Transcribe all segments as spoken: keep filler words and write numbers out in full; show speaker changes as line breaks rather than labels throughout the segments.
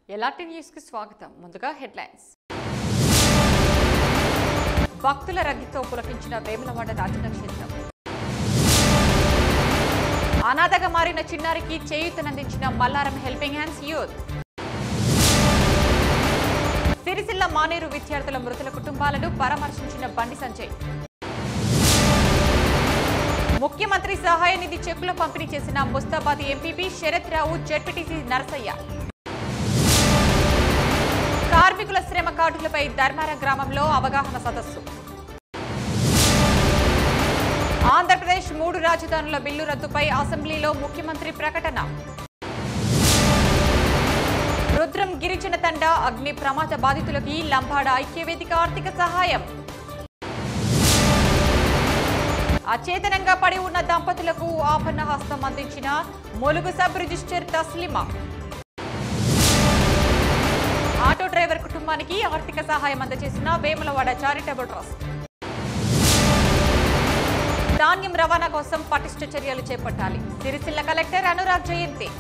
ఎలాంటి న్యూస్ కి స్వాగతం. ముందుగా హెడ్లైన్స్. భక్తుల రద్దీతో పులకించిన వేములవాడ రాజనక్షత్రం. అనాథగా మారిన చిన్నారికి చేయూతనందించిన Mallaram helping hands youth. Sircilla Maneru విద్యార్థుల మృతుల కుటుంబాలను పరామర్శించిన బండి సంజయ్. ముఖ్యమంత్రి సహాయ నిధి చెక్కుల పంపిణీ చేసిన ముస్తాబాద్ ఎంపీపీ శరత్ రావు, జెడ్పీటీసీ నరసయ్య. కార్మికుల శ్రమ కార్డులపై ధర్మారం గ్రామంలో అవగాహన సదస్సు. ఆంధ్రప్రదేశ్ మూడు రాజధానుల బిల్లు రద్దుపై అసెంబ్లీలో ముఖ్యమంత్రి ప్రకటన. రుద్రం గిరిజన తండ అగ్ని ప్రమాద బాధితులకి లంబాడ ఐక్యవేదిక ఆర్థిక సహాయం. అచేతనంగా పడి ఉన్న దంపతులకు ఆపన్న హస్తం అందించిన Mulugu sub register Taslima. Auto driver కుటుంబానికి ఆర్థిక సహాయం అందజేసిన వేములవాడ చారిటబుల్ ట్రస్ట్. ధాన్యం రవాణా కోసం పటిష్ట చర్యలు చేపట్టాలి. సిరిసిల్ల కలెక్టర్ అనురాగ్ జయంతి.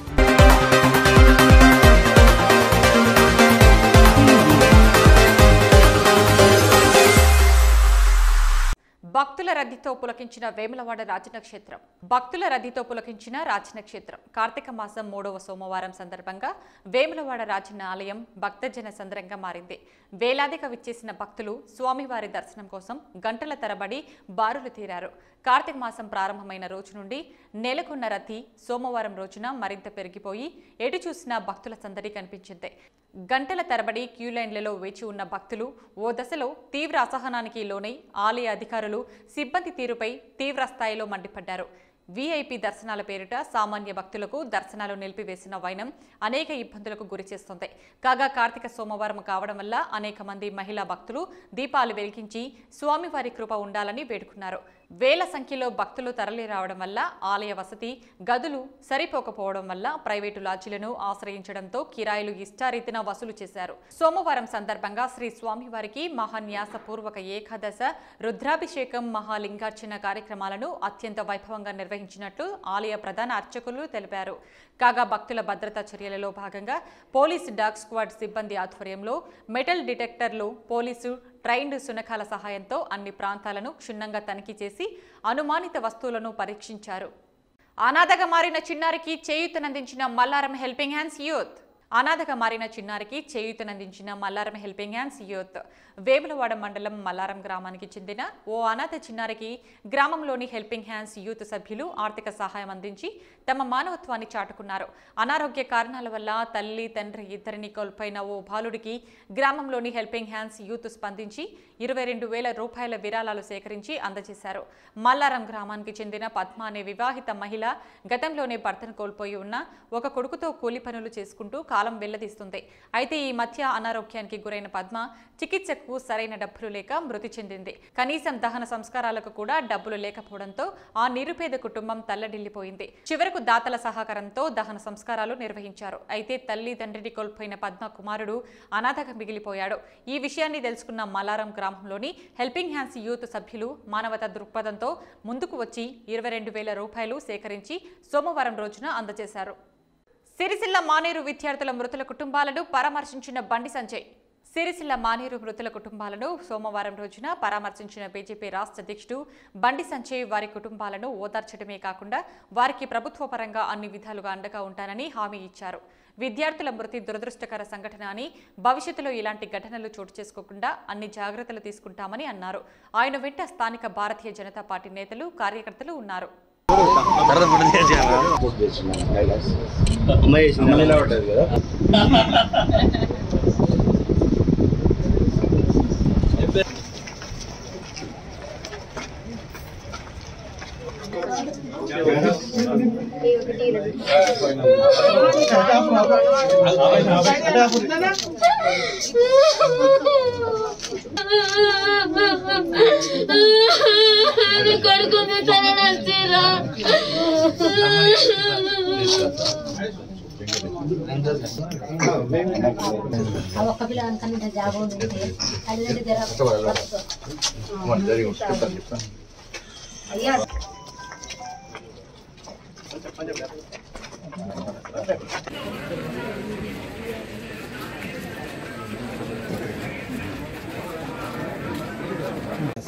భక్తుల రద్దీతో పులకించిన వేములవాడ రాజనక్షత్రం. భక్తుల రద్దీతో పులకించిన రాజనక్షత్రం. కార్తీక మాసం మూడవ సోమవారం సందర్భంగా వేములవాడ రాజన్న ఆలయం భక్తజన సంద్రంగా మారింది. వేలాదిగా విచ్చేసిన భక్తులు స్వామివారి దర్శనం కోసం గంటల తరబడి బారులు తీరారు. కార్తీక మాసం ప్రారంభమైన రోజు నుండి నెలకొన్న రద్దీ సోమవారం రోజున మరింత పెరిగిపోయి ఎటు చూసినా భక్తుల సందడి కనిపించింది. గంటల తరబడి క్యూలైన్లలో వేచి ఉన్న భక్తులు ఓ దశలో తీవ్ర అసహనానికి లోనై ఆలయ అధికారులు సిబ్బంది తీరుపై తీవ్ర స్థాయిలో మండిపడ్డారు. వీఐపీ దర్శనాల పేరిట సామాన్య భక్తులకు దర్శనాలు నిలిపివేసిన వైనం అనేక ఇబ్బందులకు గురిచేస్తోంది. కాగా కార్తీక సోమవారం కావడం వల్ల అనేక మంది మహిళా భక్తులు దీపాలు వెలిగించి స్వామివారి కృప ఉండాలని వేడుకున్నారు. వేల సంఖ్యలో భక్తులు తరలి రావడం వల్ల ఆలయ వసతి గదులు సరిపోకపోవడం వల్ల ప్రైవేటు లాడ్జీలను ఆశ్రయించడంతో కిరాయిలు ఇష్టారీతిన వసూలు చేశారు. సోమవారం సందర్భంగా శ్రీ స్వామివారికి మహాన్యాసపూర్వక ఏకాదశ రుద్రాభిషేకం మహాలింగార్చన కార్యక్రమాలను అత్యంత వైభవంగా నిర్వహించినట్లు ఆలయ ప్రధాన అర్చకులు తెలిపారు. కాగా భక్తుల భద్రతా చర్యలలో భాగంగా పోలీసు డాగ్ స్క్వాడ్ సిబ్బంది ఆధ్వర్యంలో మెటల్ డిటెక్టర్లు, పోలీసు ట్రైన్డ్ శునకాల సహాయంతో అన్ని ప్రాంతాలను క్షుణ్ణంగా తనిఖీ చేసి అనుమానిత వస్తువులను పరీక్షించారు. అనాథగా మారిన చిన్నారికి చేయూతనందించిన మల్లారం హెల్పింగ్ హ్యాండ్స్ యూత్. అనాథగా మారిన చిన్నారికి చేయూతనందించిన Mallaram helping hands youth. Vemulawada మండలం మల్లారం గ్రామానికి చెందిన ఓ అనాథ చిన్నారికి గ్రామంలోని హెల్పింగ్ హ్యాండ్స్ యూత్ సభ్యులు ఆర్థిక సహాయం అందించి తమ మానవత్వాన్ని చాటుకున్నారు. అనారోగ్య కారణాల వల్ల తల్లి తండ్రి ఇద్దరిని కోల్పోయిన ఓ బాలుడికి గ్రామంలోని హెల్పింగ్ హ్యాండ్స్ యూత్ స్పందించి ఇరవై రెండు వేల రూపాయల విరాళాలు సేకరించి అందజేశారు. మల్లారం గ్రామానికి చెందిన పద్మ అనే వివాహిత మహిళ గతంలోనే భర్తను కోల్పోయి ఉన్న ఒక కొడుకుతో కూలి పనులు చేసుకుంటూ కాలం వెళ్లదీస్తుంది. అయితే ఈ మధ్య అనారోగ్యానికి గురైన పద్మ చికిత్సకు సరైన డబ్బులు లేక మృతి చెందింది. కనీసం దహన సంస్కారాలకు కూడా డబ్బులు లేకపోవడంతో ఆ నిరుపేద కుటుంబం తల్లడిల్లిపోయింది. చివరకు దాతల సహకారంతో దహన సంస్కారాలు నిర్వహించారు. అయితే తల్లి తండ్రిని కోల్పోయిన పద్మ కుమారుడు అనాథగా మిగిలిపోయాడు. ఈ విషయాన్ని తెలుసుకున్న మల్లారం గ్రామంలోని హెల్పింగ్ హ్యాండ్స్ యూత్ సభ్యులు మానవతా దృక్పథంతో ముందుకు వచ్చి ఇరవై రెండు వేల రూపాయలు సేకరించి సోమవారం రోజున అందజేశారు. సిరిసిల్ల మానేరు విద్యార్థుల మృతుల కుటుంబాలను పరామర్శించిన బండి సంజయ్. సిరిసిల్ల మానేరు మృతుల కుటుంబాలను సోమవారం రోజున పరామర్శించిన బీజేపీ రాష్ట్ర అధ్యక్షుడు బండి సంజయ్ వారి కుటుంబాలను ఓదార్చడమే కాకుండా వారికి ప్రభుత్వ పరంగా అన్ని విధాలుగా అండగా ఉంటానని హామీ ఇచ్చారు. విద్యార్థుల మృతి దురదృష్టకర సంఘటన అని, భవిష్యత్తులో ఇలాంటి ఘటనలు చోటు చేసుకోకుండా అన్ని జాగ్రత్తలు తీసుకుంటామని అన్నారు. ఆయన వెంట స్థానిక భారతీయ జనతా పార్టీ నేతలు, కార్యకర్తలు ఉన్నారు.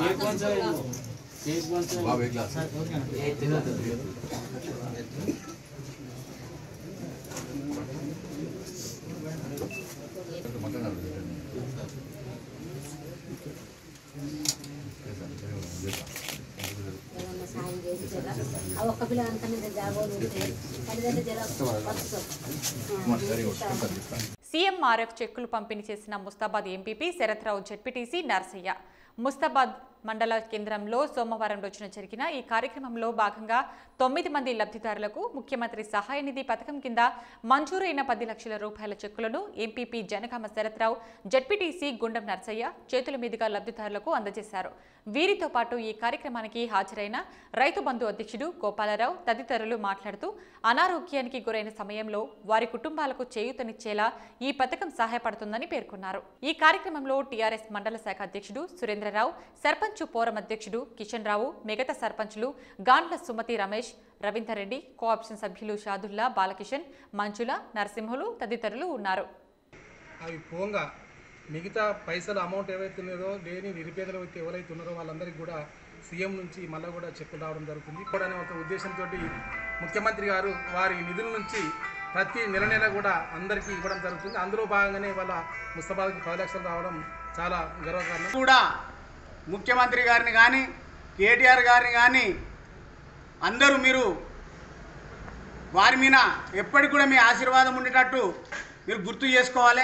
సీఎంఆర్ఎఫ్ చెక్కులు పంపిణీ చేసిన ముస్తాబాద్ ఎంపీపీ శరత్రావు జెడ్పీటీసీ నర్సయ్య. ముస్తాబాద్ మండల కేంద్రంలో సోమవారం రోజున జరిగిన ఈ కార్యక్రమంలో భాగంగా తొమ్మిది మంది లబ్ధిదారులకు ముఖ్యమంత్రి సహాయ నిధి పథకం కింద మంజూరైన పది లక్షల రూపాయల చెక్కులను ఎంపీపీ జనగామ శరత్రావు జెడ్పీటీసీ గుండం నర్సయ్య చేతుల మీదుగా లబ్ధిదారులకు అందజేశారు. వీరితో పాటు ఈ కార్యక్రమానికి హాజరైన రైతు బంధు అధ్యక్షుడు గోపాలరావు తదితరులు మాట్లాడుతూ అనారోగ్యానికి గురైన సమయంలో వారి కుటుంబాలకు చేయూతనిచ్చేలా ఈ పథకం సహాయపడుతుందని పేర్కొన్నారు. ఈ కార్యక్రమంలో టీఆర్ఎస్ మండల శాఖ అధ్యక్షుడు సురేంద్రరావు, సర్పంచ్ పోరం అధ్యక్షుడు కిషన్ రావు, మిగతా సర్పంచులు గాండ్ల సుమతి రమేష్, రవీందర్ రెడ్డి, కోఆప్షన్ సభ్యులు షాదుల్లా, బాలకిషన్, మంజుల, నరసింహులు తదితరులు ఉన్నారు.
అవి పోంగా మిగతా పైసలు అమౌంట్ ఏవైతే ఉన్నారో లేని నిరుపేదలు ఎవరైతే ఉన్నారో వాళ్ళందరికీ కూడా సీఎం నుంచి మళ్ళీ కూడా చెక్కులు రావడం జరుగుతుంది. కూడా ఒక ఉద్దేశంతో ముఖ్యమంత్రి గారు వారి నిధుల నుంచి ప్రతి నెల నెల కూడా అందరికీ ఇవ్వడం జరుగుతుంది. అందులో భాగంగానే వాళ్ళ ముస్తాబాద్కి పది లక్షలు రావడం చాలా గర్వకారణం.
కూడా ముఖ్యమంత్రి గారిని కానీ కేటీఆర్ గారిని కానీ అందరూ మీరు వారి మీద ఎప్పటికి కూడా మీ ఆశీర్వాదం ఉండేటట్టు మీరు గుర్తు చేసుకోవాలి.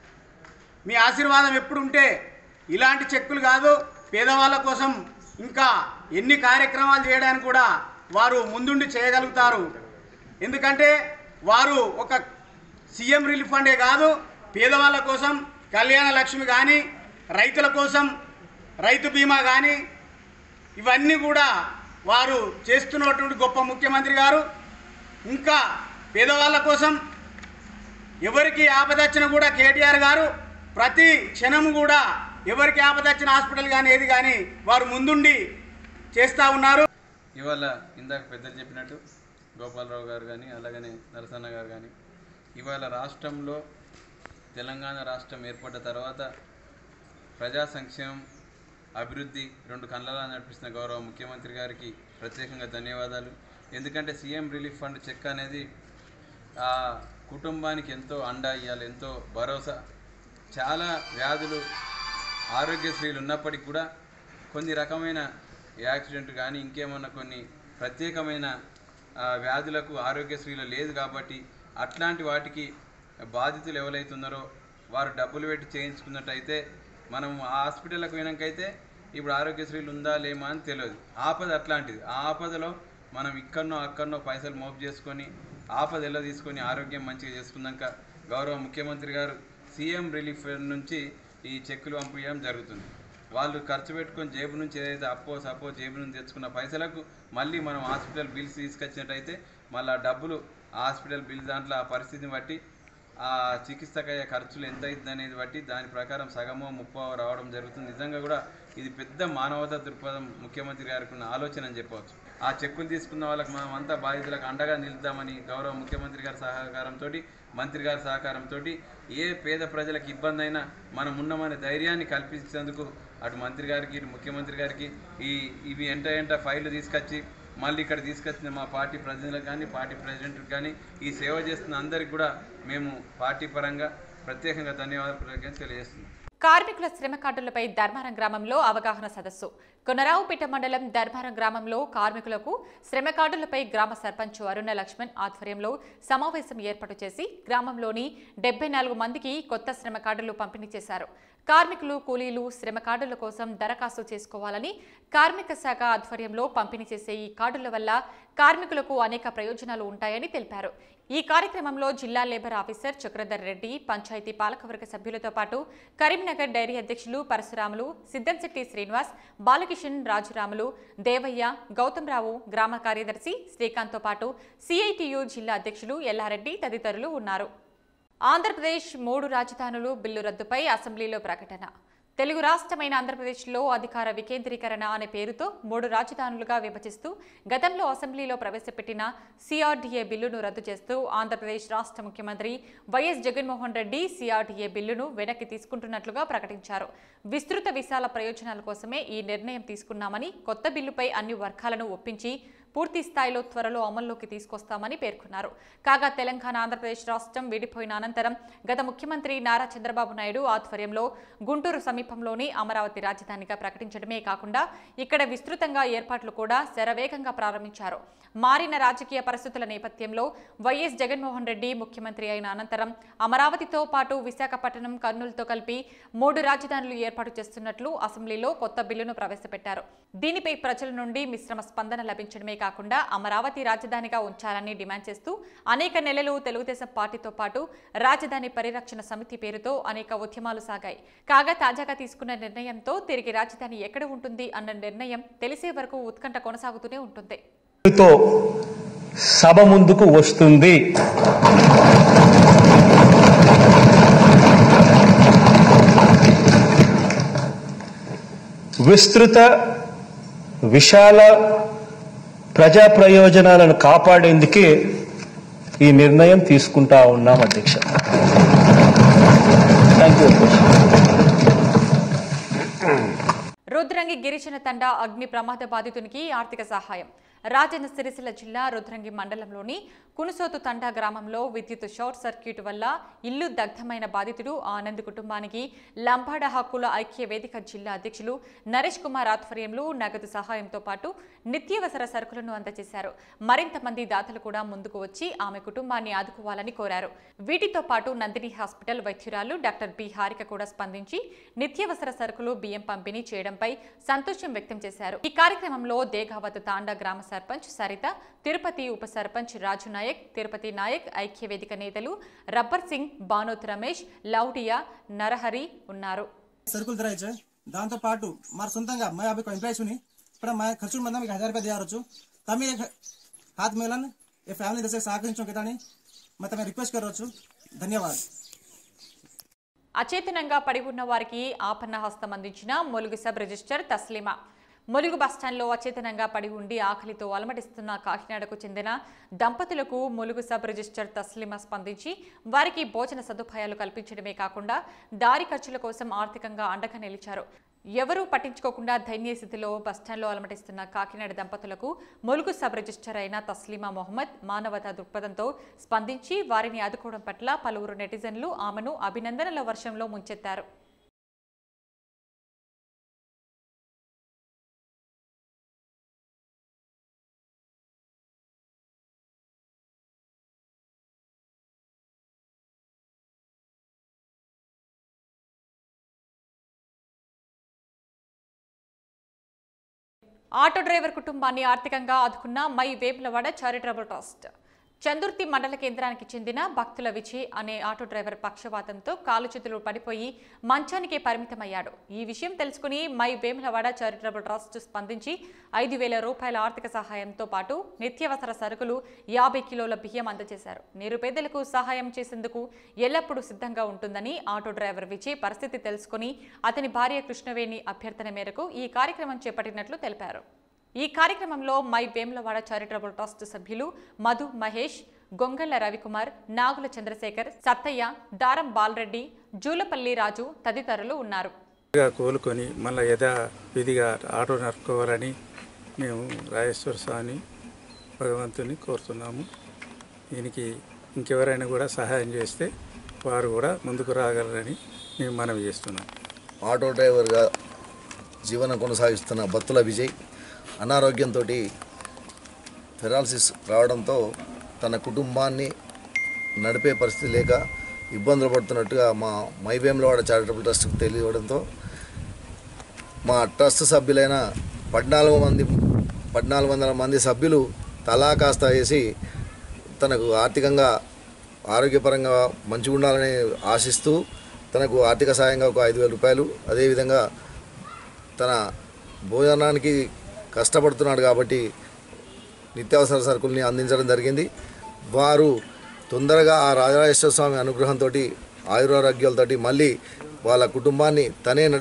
మీ ఆశీర్వాదం ఎప్పుడు ఉంటే ఇలాంటి చెక్కులు కాదు పేదవాళ్ళ కోసం ఇంకా ఎన్ని కార్యక్రమాలు చేయడానికి కూడా వారు ముందుండి చేయగలుగుతారు. ఎందుకంటే వారు ఒక సీఎం రిలీఫ్ ఫండే కాదు, పేదవాళ్ళ కోసం కళ్యాణ లక్ష్మి కానీ, రైతుల కోసం రైతు బీమా కానీ ఇవన్నీ కూడా వారు చేస్తున్నటువంటి గొప్ప ముఖ్యమంత్రి గారు. ఇంకా పేదవాళ్ళ కోసం ఎవరికి ఆపద వచ్చినా కూడా కేటీఆర్ గారు ప్రతి క్షణం కూడా ఎవరికి ఆపద వచ్చిన హాస్పిటల్ కానీ ఏది కానీ వారు ముందుండి చేస్తూ ఉన్నారు.
ఇవాళ ఇందాక పెద్దలు చెప్పినట్టు గోపాలరావు గారు కానీ అలాగనే నరసన్న గారు కానీ ఇవాళ రాష్ట్రంలో తెలంగాణ రాష్ట్రం ఏర్పడ్డ తర్వాత ప్రజా సంక్షేమం అభివృద్ధి రెండు కళ్ళలా నడిపిస్తున్న గౌరవ ముఖ్యమంత్రి గారికి ప్రత్యేకంగా ధన్యవాదాలు. ఎందుకంటే సీఎం రిలీఫ్ ఫండ్ చెక్ అనేది ఆ కుటుంబానికి ఎంతో అండా ఇవ్వాలి, ఎంతో భరోసా. చాలా వ్యాధులు ఆరోగ్యశ్రీలు ఉన్నప్పటికీ కూడా కొన్ని రకమైన యాక్సిడెంట్ కానీ ఇంకేమన్నా కొన్ని ప్రత్యేకమైన వ్యాధులకు ఆరోగ్యశ్రీలో లేదు కాబట్టి అట్లాంటి వాటికి బాధితులు ఎవరైతున్నారో వారు డబ్బులు పెట్టి చేయించుకున్నట్టయితే మనం ఆ హాస్పిటల్కి పోయినాకైతే ఇప్పుడు ఆరోగ్యశ్రీలు ఉందా లేమా అని తెలియదు. ఆపద అట్లాంటిది. ఆ ఆపదలో మనం ఇక్కడనో అక్కడనో పైసలు మోపు చేసుకొని ఆపద ఎలా తీసుకొని ఆరోగ్యం మంచిగా చేసుకున్నాక గౌరవ ముఖ్యమంత్రి గారు సీఎం రిలీఫ్ నుంచి ఈ చెక్కులు పంపించడం జరుగుతుంది. వాళ్ళు ఖర్చు పెట్టుకొని జేబు నుంచి ఏదైతే అప్పో సప్పో జేబు నుంచి తెచ్చుకున్న పైసలకు మళ్ళీ మనం హాస్పిటల్ బిల్స్ తీసుకొచ్చినట్టయితే మళ్ళీ ఆ డబ్బులు హాస్పిటల్ బిల్ దాంట్లో ఆ పరిస్థితిని బట్టి ఆ చికిత్సకయ్యే ఖర్చులు ఎంత అవుతుంది అనేది బట్టి దాని ప్రకారం సగమో ముప్పో రావడం జరుగుతుంది. నిజంగా కూడా ఇది పెద్ద మానవతా దృక్పథం ముఖ్యమంత్రి గారికి ఉన్న ఆలోచన అని చెప్పవచ్చు. ఆ చెక్కులు తీసుకున్న వాళ్ళకి మనం అంతా బాధితులకు అండగా నిలుద్దామని గౌరవ ముఖ్యమంత్రి గారి సహకారంతో మంత్రి గారి సహకారంతో ఏ పేద ప్రజలకు ఇబ్బంది అయినా మనం ఉన్నామనే ధైర్యాన్ని కల్పించేందుకు అటు మంత్రి గారికి ఇటు ముఖ్యమంత్రి గారికి ఈ ఇవి ఎంట ఎంట ఫైళ్ళు తీసుకొచ్చి మళ్ళీ ఇక్కడ తీసుకొచ్చిన మా పార్టీ ప్రతినిధులకు కానీ పార్టీ ప్రెసిడెంట్కి కానీ ఈ సేవ చేస్తున్న అందరికీ కూడా మేము పార్టీ పరంగా ప్రత్యేకంగా ధన్యవాదాలు తెలియజేస్తున్నాం.
కార్మికుల శ్రమ కార్డులపై ధర్మారం గ్రామంలో అవగాహన సదస్సు. కొనరావుపేట మండలం ధర్మారం గ్రామంలో కార్మికులకు శ్రమ కార్డులపై గ్రామ సర్పంచ్ అరుణ లక్ష్మణ్ ఆధ్వర్యంలో సమావేశం ఏర్పాటు చేసి గ్రామంలోని డెబ్బై నాలుగు మందికి కొత్త శ్రమ కార్డులు పంపిణీ చేశారు. కార్మికులు కూలీలు శ్రమ కార్డుల కోసం దరఖాస్తు చేసుకోవాలని కార్మిక శాఖ ఆధ్వర్యంలో పంపిణీ చేసే ఈ కార్డుల వల్ల కార్మికులకు అనేక ప్రయోజనాలు ఉంటాయని తెలిపారు. ఈ కార్యక్రమంలో జిల్లా లేబర్ ఆఫీసర్ చక్రధర్ రెడ్డి, పంచాయతీ పాలకవర్గ సభ్యులతో పాటు కరీంనగర్ డైరీ అధ్యక్షులు పరశురాములు, సిద్దంశెట్టి శ్రీనివాస్, బాలకిషన్, రాజురాములు, దేవయ్య, గౌతమ్ రావు, గ్రామ కార్యదర్శి శ్రీకాంత్తో పాటు సిఐటియు జిల్లా అధ్యక్షులు ఎల్లారెడ్డి తదితరులు ఉన్నారు. ఆంధ్రప్రదేశ్ మూడు రాజధానులు బిల్లు రద్దుపై అసెంబ్లీలో ప్రకటన. తెలుగు రాష్ట్రమైన ఆంధ్రప్రదేశ్లో అధికార వికేంద్రీకరణ అనే పేరుతో మూడు రాజధానులుగా విభజిస్తూ గతంలో అసెంబ్లీలో ప్రవేశపెట్టిన సిఆర్డీఏ బిల్లును రద్దు చేస్తూ ఆంధ్రప్రదేశ్ రాష్ట్ర ముఖ్యమంత్రి వైఎస్ జగన్మోహన్ రెడ్డి సిఆర్డీఏ బిల్లును వెనక్కి తీసుకుంటున్నట్లుగా ప్రకటించారు. విస్తృత విశాల ప్రయోజనాల కోసమే ఈ నిర్ణయం తీసుకున్నామని, కొత్త బిల్లుపై అన్ని వర్గాలను ఒప్పించి పూర్తి స్థాయిలో త్వరలో అమల్లోకి తీసుకొస్తామని పేర్కొన్నారు. కాగా తెలంగాణ ఆంధ్రప్రదేశ్ రాష్ట్రం విడిపోయిన అనంతరం గత ముఖ్యమంత్రి నారా చంద్రబాబు నాయుడు ఆధ్వర్యంలో గుంటూరు సమీపంలోని అమరావతి రాజధానిగా ప్రకటించడమే కాకుండా ఇక్కడ విస్తృతంగా ఏర్పాట్లు కూడా శరవేగంగా ప్రారంభించారు. మారిన రాజకీయ పరిస్థితుల నేపథ్యంలో వైఎస్ జగన్మోహన్ రెడ్డి ముఖ్యమంత్రి అయిన అనంతరం అమరావతితో పాటు విశాఖపట్నం, కర్నూలుతో కలిపి మూడు రాజధానులు ఏర్పాటు చేస్తున్నట్లు అసెంబ్లీలో కొత్త బిల్లును ప్రవేశపెట్టారు. దీనిపై ప్రజల నుండి మిశ్రమ స్పందన లభించడమే కాకుండా అమరావతి రాజధానిగా ఉంచాలని డిమాండ్ చేస్తూ అనేక నెలలు తెలుగుదేశం పార్టీతో పాటు రాజధాని పరిరక్షణ సమితి పేరుతో అనేక ఉద్యమాలు సాగాయి. కాగా తాజాగా తీసుకున్న నిర్ణయంతో తిరిగి రాజధాని ఎక్కడ ఉంటుంది అన్న నిర్ణయం తెలిసే వరకు ఉత్కంఠ కొనసాగుతూనే ఉంటుంది.
సభ ముందుకు వస్తుంది. విస్తృత విశాల ప్రజా ప్రయోజనాలను కాపాడేందుకే ఈ నిర్ణయం తీసుకుంటా ఉన్నాం అధ్యక్ష. Thank you.
రుద్రంగి గిరిజన తండా అగ్ని ప్రమాద బాధితునికి ఆర్థిక సహాయం. రాజన్న సిరిసిల్ల జిల్లా రుద్రంగి మండలంలోని కునుసోతు తండా గ్రామంలో విద్యుత్ షార్ట్ సర్క్యూట్ వల్ల ఇల్లు దగ్ధమైన బాధితుడు ఆనంద్ కుటుంబానికి లంబాడ హక్కుల ఐక్య వేదిక జిల్లా అధ్యక్షులు నరేష్ కుమార్ ఆధ్వర్యంలో నగదు సహాయంతో పాటు నిత్యావసర సరుకులను అందజేశారు. మరింత మంది దాతలు కూడా ముందుకు వచ్చి ఆమె కుటుంబాన్ని ఆదుకోవాలని కోరారు. వీటితో పాటు నందిని హాస్పిటల్ వైద్యురాలు డాక్టర్ బి హారిక కూడా స్పందించి నిత్యావసర సరుకులు బియ్యం పంపిణీ చేయడంపై సంతోషం వ్యక్తం చేశారు. ఈ కార్యక్రమంలో దేగావత్ తాండా గ్రామ సర్పంచ్ సరిత, తిరుపతి ఉప సర్పంచ్ రాజు నాయక్, తిరుపతి నాయక్, ఐక్యవేదిక నేతలు రబ్బర్ సింగ్, బానోత్ రమేష్, లౌడియా, నరహరి ఉన్నారు.
సరుకులు ధరాయిచ్చే దాంతో పాటు మా సొంతంగా मैं अभी को एम्प्लॉय सुनी पर मैं खर्च मंदा మీకు हजार रुपये दिया रचू तमी एक हाथ मेलन ये फैमिली दसे సహకరించో కేతాని मैं तमे रिक्वेस्ट करవచ్చు. ధన్యవాదాలు.
అచేతనంగా పడి ఉన్న వారికి ఆపన్న హస్తం అందించిన ములుగు సబ్ రిజిస్టర్ తస్లీమా. ములుగు బస్టాండ్లో అచేతనంగా పడి ఉండి ఆకలితో అలమటిస్తున్న కాకినాడకు చెందిన దంపతులకు ములుగు సబ్ రిజిస్టర్ తస్లీమా స్పందించి వారికి భోజన సదుపాయాలు కల్పించడమే కాకుండా దారి ఖర్చుల కోసం ఆర్థికంగా అండగా నిలిచారు. ఎవరూ పట్టించుకోకుండా దైన్య స్థితిలో బస్టాండ్లో అలమటిస్తున్న కాకినాడ దంపతులకు ములుగు సబ్ రిజిస్టర్ అయిన తస్లీమా మొహమ్మద్ మానవతా దృక్పథంతో స్పందించి వారిని ఆదుకోవడం పట్ల పలువురు నెటిజన్లు ఆమెను అభినందనల వర్షంలో ముంచెత్తారు. ఆటో డ్రైవర్ కుటుంబాన్ని ఆర్థికంగా ఆదుకున్న my Vemulawada charitable trust. Chandurthi మండల కేంద్రానికి చెందిన భక్తుల విజయ్ అనే ఆటో డ్రైవర్ పక్షవాతంతో కాలు చేతులు పడిపోయి మంచానికే పరిమితమయ్యాడు. ఈ విషయం తెలుసుకుని మై వేములవాడ చారిటబుల్ ట్రస్ట్ స్పందించి ఐదు వేల రూపాయల ఆర్థిక సహాయంతో పాటు నిత్యావసర సరుకులు యాభై కిలోల బియ్యం అందజేశారు. నిరుపేదలకు సహాయం చేసేందుకు ఎల్లప్పుడూ సిద్ధంగా ఉంటుందని ఆటో డ్రైవర్ విజయ్ పరిస్థితి తెలుసుకుని అతని భార్య కృష్ణవేణి అభ్యర్థన మేరకు ఈ కార్యక్రమం చేపట్టినట్లు తెలిపారు. ఈ కార్యక్రమంలో మై వేములవాడ చారిటబుల్ ట్రస్ట్ సభ్యులు మధు మహేష్, గొంగళ్ల రవికుమార్, నాగుల చంద్రశేఖర్, సత్తయ్య, దారం బాలరెడ్డి, జూలపల్లి రాజు తదితరులు ఉన్నారు.
కోలుకొని మళ్ళీ యథా విధిగా ఆటో నడుపుకోవాలని మేము రాజేశ్వర స్వామి భగవంతుని కోరుతున్నాము. దీనికి ఇంకెవరైనా కూడా సహాయం చేస్తే వారు కూడా ముందుకు రాగలరని మేము మనవి చేస్తున్నాం.
ఆటో డ్రైవర్గా జీవనం కొనసాగిస్తున్న బత్తుల విజయ్ అనారోగ్యంతో పెరాలసిస్ రావడంతో తన కుటుంబాన్ని నడిపే పరిస్థితి లేక ఇబ్బందులు పడుతున్నట్టుగా మా మై వేములవాడ చారిటబుల్ ట్రస్ట్కి తెలియడంతో మా ట్రస్ట్ సభ్యులైన పద్నాలుగు మంది పద్నాలుగు వందల మంది సభ్యులు తలా కాస్త వేసి తనకు ఆర్థికంగా ఆరోగ్యపరంగా మంచిగా ఉండాలని ఆశిస్తూ తనకు ఆర్థిక సాయంగా ఒక ఐదు వేల రూపాయలు అదేవిధంగా తన భోజనానికి కష్టపడుతున్నాడు కాబట్టి నిత్యావసర సరుకుల్ని అందించడం జరిగింది. వారు తొందరగా ఆ రాజరాజేశ్వర స్వామి అనుగ్రహంతో ఆయురారోగ్యాలతోటి మళ్ళీ వాళ్ళ కుటుంబాన్ని తనే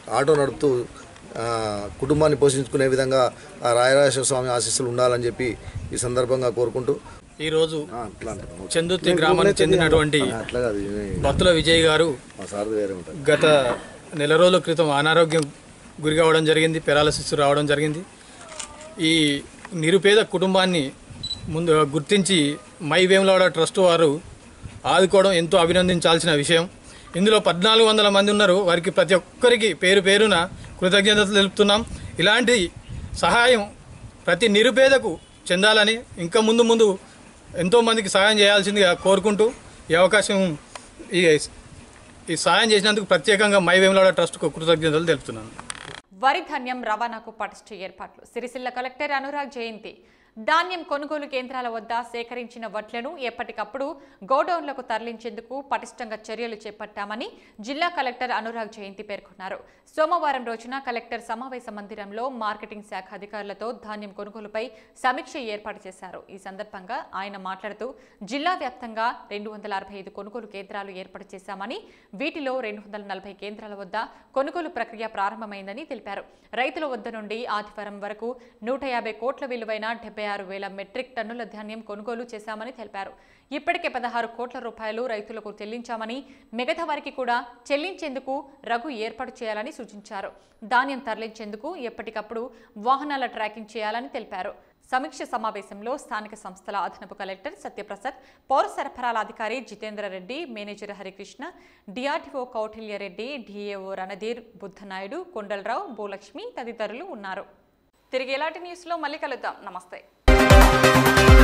ఆటో నడుపుతూ కుటుంబాన్ని పోషించుకునే విధంగా ఆ రాయరాజేశ్వర స్వామి ఆశీస్సులు ఉండాలని చెప్పి ఈ సందర్భంగా కోరుకుంటూ
ఈరోజు చందుర్తి గ్రామానికి చెందినటువంటి బత్తుల విజయ్ గారు గత నెల రోజుల క్రితం అనారోగ్యం గురి కావడం జరిగింది, పెరాలసిస్ రావడం జరిగింది. ఈ నిరుపేద కుటుంబాన్ని ముందు గుర్తించి మై వేములవాడ ట్రస్ట్ వారు ఆదుకోవడం ఎంతో అభినందించాల్సిన విషయం. ఇందులో పద్నాలుగు వందల మంది ఉన్నారు. వారికి ప్రతి ఒక్కరికి పేరు పేరున కృతజ్ఞతలు తెలుపుతున్నాం. ఇలాంటి సహాయం ప్రతి నిరుపేదకు చెందాలని ఇంకా ముందు ముందు ఎంతోమందికి సహాయం చేయాల్సిందిగా కోరుకుంటూ ఈ అవకాశం ఈ ఈ సహాయం చేసినందుకు ప్రత్యేకంగా మై వేములవాడ ట్రస్ట్కు కృతజ్ఞతలు తెలుపుతున్నాను.
వరి ధాన్యం రవాణాకు పటిష్ట ఏర్పాట్లు. సిరిసిల్ల కలెక్టర్ అనురాగ్ జయంతి. ధాన్యం కొనుగోలు కేంద్రాల వద్ద సేకరించిన వడ్లను ఎప్పటికప్పుడు గోడౌన్లకు తరలించేందుకు పటిష్టంగా చర్యలు చేపట్టామని జిల్లా కలెక్టర్ అనురాగ్ జయంతి పేర్కొన్నారు. సోమవారం రోజున కలెక్టర్ సమావేశ మందిరంలో మార్కెటింగ్ శాఖ అధికారులతో ధాన్యం కొనుగోలుపై సమీక్ష ఏర్పాటు చేశారు. ఈ సందర్భంగా ఆయన మాట్లాడుతూ జిల్లా వ్యాప్తంగా రెండు వందల అరవై ఐదు కొనుగోలు కేంద్రాలు ఏర్పాటు చేశామని, వీటిలో రెండు వందల నలభై కేంద్రాల వద్ద కొనుగోలు ప్రక్రియ ప్రారంభమైందని తెలిపారు. రైతుల వద్ద నుండి ఆదివారం వరకు నూట యాభై కోట్ల విలువైన డెబ్బై ఆరు వేల మెట్రిక్ టన్నుల ధాన్యం కొనుగోలు చేశామని తెలిపారు. ఇప్పటికే పదహారు కోట్ల రూపాయలు రైతులకు చెల్లించామని, మిగతా వారికి కూడా చెల్లించేందుకు రఘు ఏర్పాటు చేయాలని సూచించారు. ధాన్యం తరలించేందుకు ఎప్పటికప్పుడు వాహనాల ట్రాకింగ్ చేయాలని తెలిపారు. సమీక్ష సమావేశంలో స్థానిక సంస్థల అదనపు కలెక్టర్ సత్యప్రసాద్, పౌర సరఫరాల అధికారి Jitendra Reddy, manager Harikrishna, DRTO Kautilya Reddy, DAO Randhir, Buddhanaidu, Kondalarao, Bhulakshmi తదితరులు ఉన్నారు. తిరిగి ఎలాంటి న్యూస్లో మళ్ళీ కలుద్దాం. నమస్తే.